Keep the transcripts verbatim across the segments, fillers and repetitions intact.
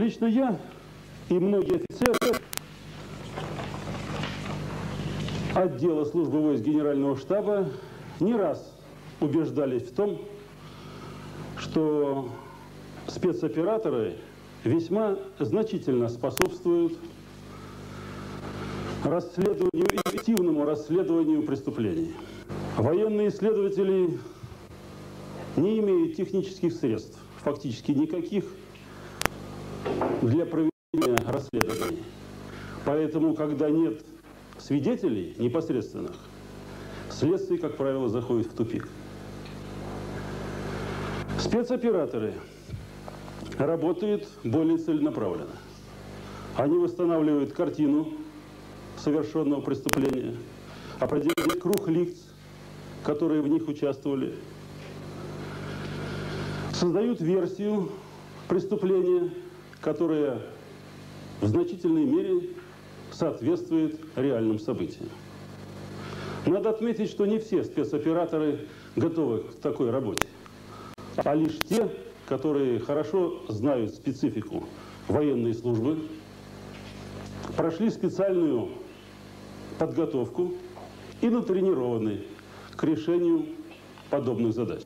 Лично я и многие офицеры отдела службы войск Генерального штаба не раз убеждались в том, что спецоператоры весьма значительно способствуют расследованию, эффективному расследованию преступлений. Военные исследователи не имеют технических средств, фактически никаких, для проведения расследований. Поэтому, когда нет свидетелей непосредственных, следствие, как правило, заходит в тупик. Спецоператоры работают более целенаправленно. Они восстанавливают картину совершенного преступления, определяют круг лиц, которые в них участвовали, создают версию преступления, которая в значительной мере соответствует реальным событиям. Надо отметить, что не все спецоператоры готовы к такой работе, а лишь те, которые хорошо знают специфику военной службы, прошли специальную подготовку и натренированы к решению подобных задач.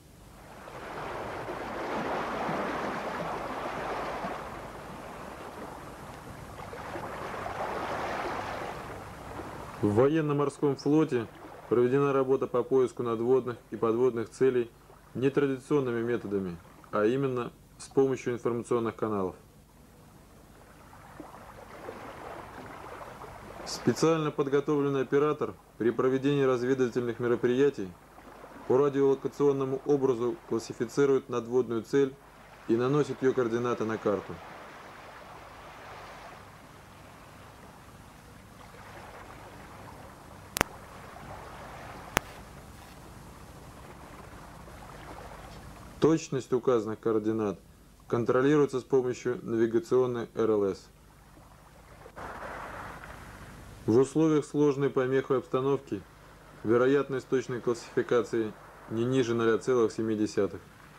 В военно-морском флоте проведена работа по поиску надводных и подводных целей нетрадиционными методами, а именно с помощью информационных каналов. Специально подготовленный оператор при проведении разведывательных мероприятий по радиолокационному образу классифицирует надводную цель и наносит ее координаты на карту. Точность указанных координат контролируется с помощью навигационной эр эл эс. В условиях сложной помехой обстановки вероятность точной классификации не ниже ноль целых семь десятых.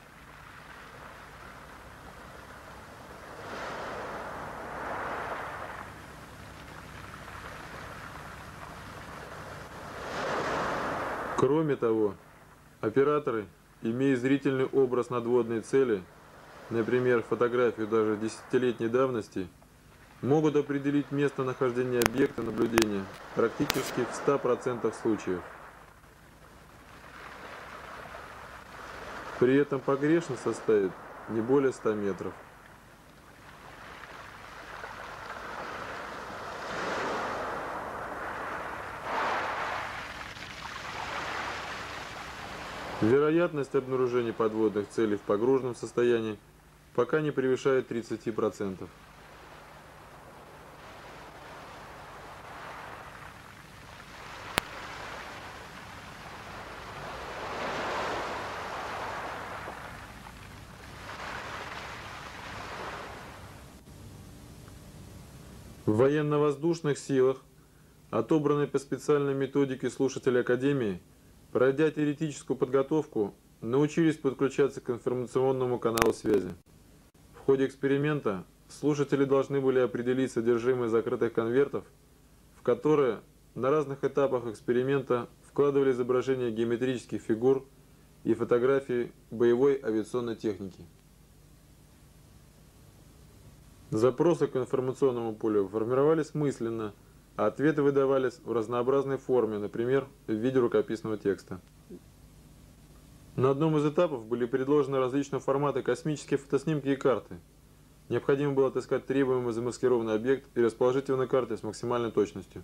Кроме того, операторы, имея зрительный образ надводной цели, например, фотографию даже десятилетней давности, могут определить местонахождение объекта наблюдения практически в ста процентах случаев. При этом погрешность составит не более ста метров. Вероятность обнаружения подводных целей в погруженном состоянии пока не превышает тридцати процентов. В военно-воздушных силах, отобранные по специальной методике слушатели Академии, пройдя теоретическую подготовку, научились подключаться к информационному каналу связи. В ходе эксперимента слушатели должны были определить содержимое закрытых конвертов, в которые на разных этапах эксперимента вкладывали изображения геометрических фигур и фотографии боевой авиационной техники. Запросы к информационному полю формировались мысленно, а ответы выдавались в разнообразной форме, например, в виде рукописного текста. На одном из этапов были предложены различного формата космические фотоснимки и карты. Необходимо было отыскать требуемый замаскированный объект и расположить его на карте с максимальной точностью.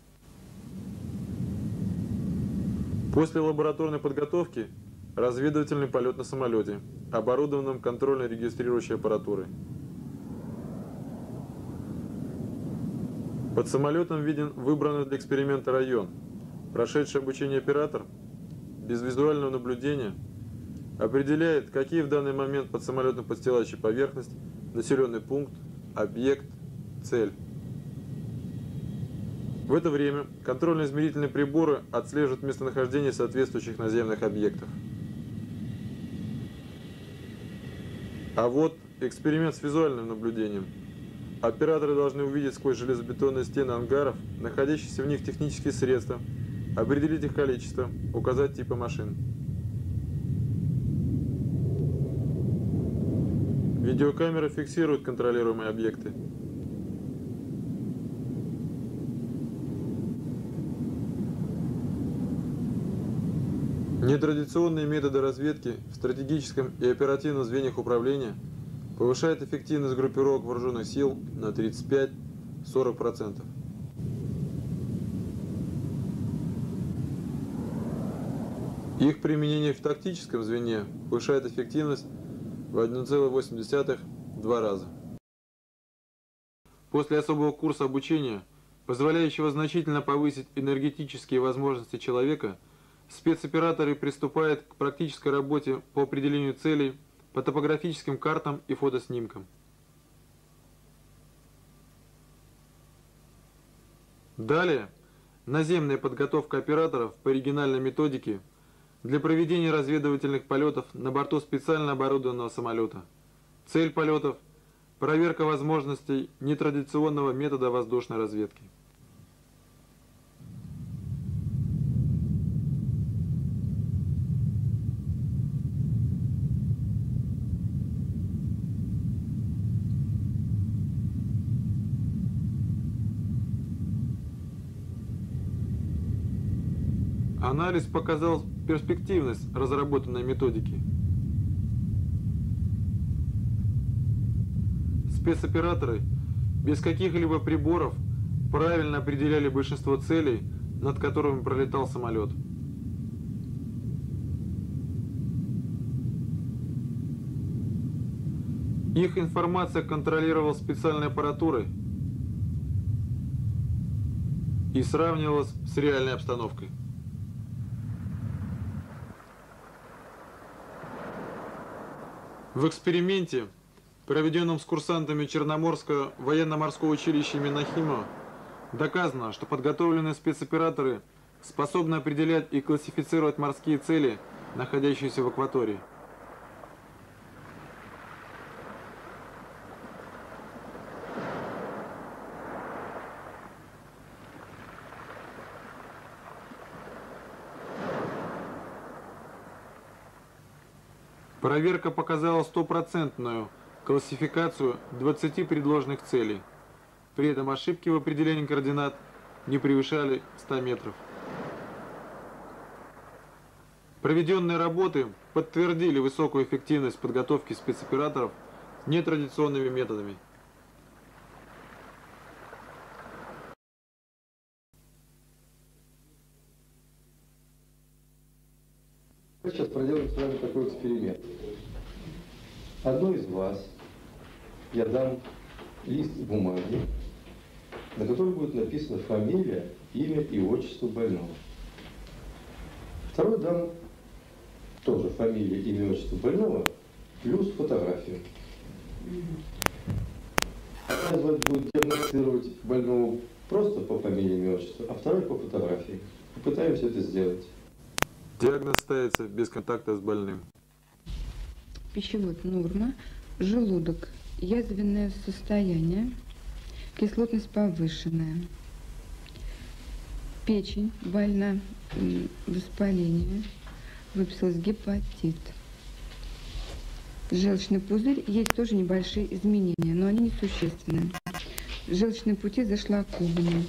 После лабораторной подготовки разведывательный полет на самолете, оборудованном контрольно-регистрирующей аппаратурой. Под самолетом виден выбранный для эксперимента район. Прошедший обучение оператор без визуального наблюдения определяет, какие в данный момент под самолетом подстилающая поверхность, населенный пункт, объект, цель. В это время контрольно-измерительные приборы отслеживают местонахождение соответствующих наземных объектов. А вот эксперимент с визуальным наблюдением. Операторы должны увидеть сквозь железобетонные стены ангаров, находящиеся в них технические средства, определить их количество, указать типы машин. Видеокамеры фиксируют контролируемые объекты. Нетрадиционные методы разведки в стратегическом и оперативном звеньях управления повышают эффективность группировок вооруженных сил на тридцать пять — сорок процентов. Их применение в тактическом звене повышает эффективность в один целых восемь десятых — два раза. После особого курса обучения, позволяющего значительно повысить энергетические возможности человека, спецоператоры приступают к практической работе по определению целей по топографическим картам и фотоснимкам. Далее, наземная подготовка операторов по оригинальной методике для проведения разведывательных полетов на борту специально оборудованного самолета. Цель полетов – проверка возможностей нетрадиционного метода воздушной разведки. Анализ показал перспективность разработанной методики. Спецоператоры без каких-либо приборов правильно определяли большинство целей, над которыми пролетал самолет. Их информация контролировалась специальной аппаратурой и сравнивалась с реальной обстановкой. В эксперименте, проведенном с курсантами Черноморского военно-морского училища имени Нахимова, доказано, что подготовленные спецоператоры способны определять и классифицировать морские цели, находящиеся в акватории. Проверка показала стопроцентную классификацию двадцати предложенных целей. При этом ошибки в определении координат не превышали ста метров. Проведенные работы подтвердили высокую эффективность подготовки спецоператоров нетрадиционными методами. Мы сейчас проделаем с вами такой эксперимент. Одной из вас я дам лист бумаги, на котором будет написана фамилия, имя и отчество больного. Второй дам тоже фамилия, имя, отчество больного, плюс фотографию. Одна из вас будет диагностировать больного просто по фамилии, имя, отчеству, а второй по фотографии. Попытаемся это сделать. Диагноз ставится без контакта с больным. Пищевод норма, желудок язвенное состояние, кислотность повышенная, печень больна, воспаление, выписалось гепатит. Желчный пузырь, есть тоже небольшие изменения, но они несущественные. Желчные пути зашлакованы.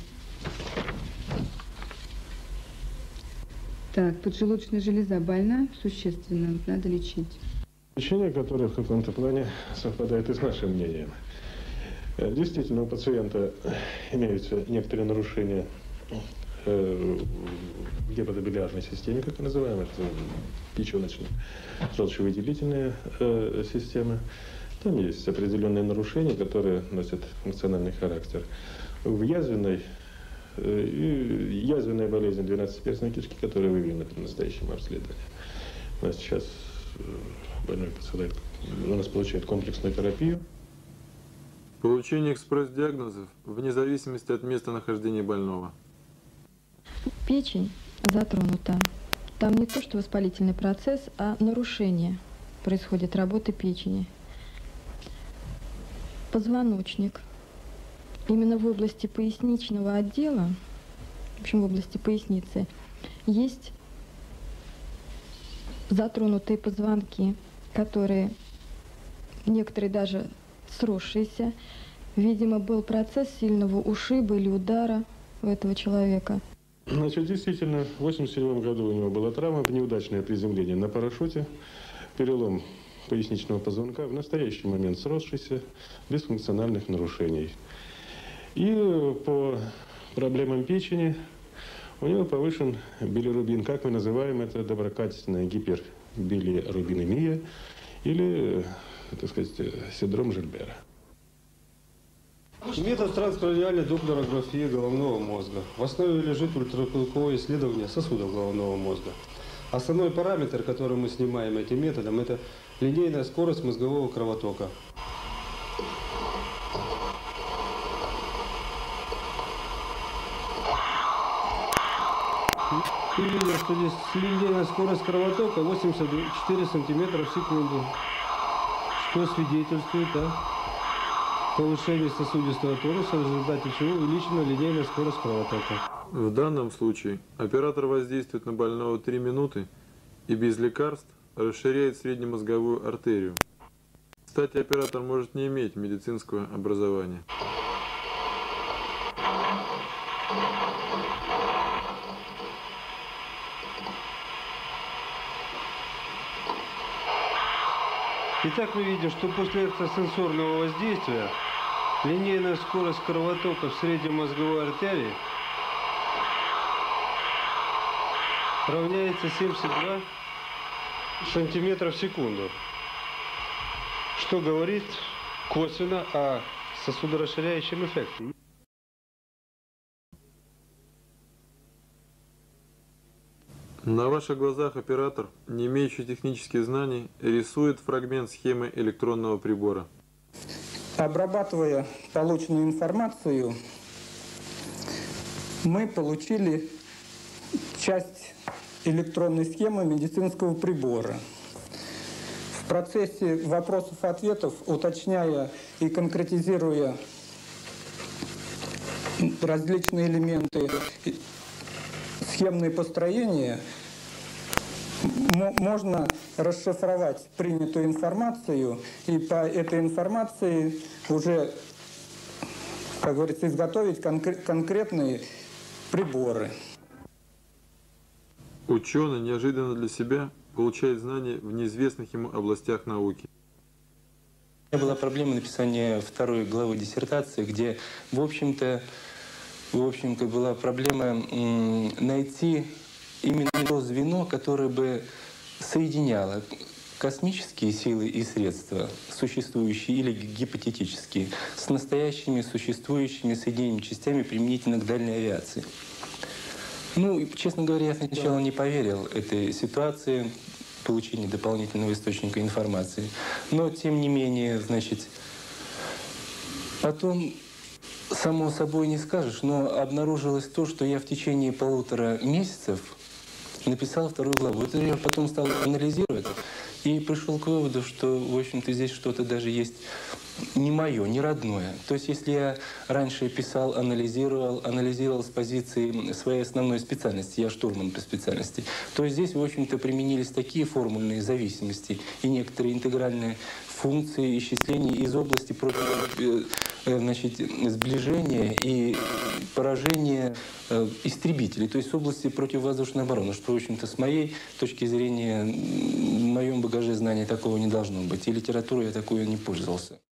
Так, поджелудочная железа больна, существенно, надо лечить. Лечение, которое в каком-то плане совпадает и с нашим мнением. Действительно, у пациента имеются некоторые нарушения в гепатобилиарной системе, как мы называем, это печеночная желчевыделительная система. Там есть определенные нарушения, которые носят функциональный характер. В язвенной И язвенная болезнь двенадцатиперстной кишки, которая выявлена при настоящем обследовании. У нас сейчас больной посылает, у нас получает комплексную терапию. Получение экспресс-диагнозов вне зависимости от места нахождения больного. Печень затронута. Там не то, что воспалительный процесс, а нарушение происходит работы печени. Позвоночник именно в области поясничного отдела, в общем, в области поясницы, есть затронутые позвонки, которые, некоторые даже сросшиеся. Видимо, был процесс сильного ушиба или удара у этого человека. Значит, действительно, в восемьдесят седьмом году у него была травма, неудачное приземление на парашюте, перелом поясничного позвонка, в настоящий момент сросшийся, без функциональных нарушений. И по проблемам печени у него повышен билирубин, как мы называем это, доброкачественная гипербилирубинемия или, так сказать, синдром Жильбера. Метод транскраниальной доплерографии головного мозга. В основе лежит ультразвуковое исследование сосудов головного мозга. Основной параметр, который мы снимаем этим методом, это линейная скорость мозгового кровотока. И видим, что здесь линейная скорость кровотока восемьдесят четыре сантиметра в секунду, что свидетельствует о повышении сосудистого тонуса, в результате чего увеличена линейная скорость кровотока. В данном случае оператор воздействует на больного три минуты и без лекарств расширяет среднемозговую артерию. Кстати, оператор может не иметь медицинского образования. Итак, мы видим, что после экстрасенсорного воздействия линейная скорость кровотока в среднемозговой артерии равняется семьдесят два сантиметра в секунду, что говорит косвенно о сосудорасширяющем эффекте. На ваших глазах оператор, не имеющий технических знаний, рисует фрагмент схемы электронного прибора. Обрабатывая полученную информацию, мы получили часть электронной схемы медицинского прибора. В процессе вопросов-ответов, уточняя и конкретизируя различные элементы схемные построения, можно расшифровать принятую информацию и по этой информации уже, как говорится, изготовить конкр- конкретные приборы. Ученый неожиданно для себя получает знания в неизвестных ему областях науки. У меня была проблема написания второй главы диссертации, где, в общем-то, в общем-то, была проблема найти именно то звено, которое бы соединяло космические силы и средства, существующие или гипотетические, с настоящими существующими соединениями частями применительно к дальней авиации. Ну, честно говоря, я сначала не поверил этой ситуации, получения дополнительного источника информации. Но, тем не менее, значит, потом, само собой не скажешь, но обнаружилось то, что я в течение полутора месяцев написал вторую главу. Это я потом стал анализировать и пришел к выводу, что, в общем-то, здесь что-то даже есть не мое, не родное. То есть, если я раньше писал, анализировал, анализировал с позиции своей основной специальности, я штурман по специальности, то здесь, в общем-то, применились такие формульные зависимости и некоторые интегральные функции исчисления из области против, значит, сближения и поражения истребителей, то есть с области противовоздушной обороны, что, в общем-то, с моей точки зрения, в моем багаже знаний такого не должно быть. И литературой я такой не пользовался.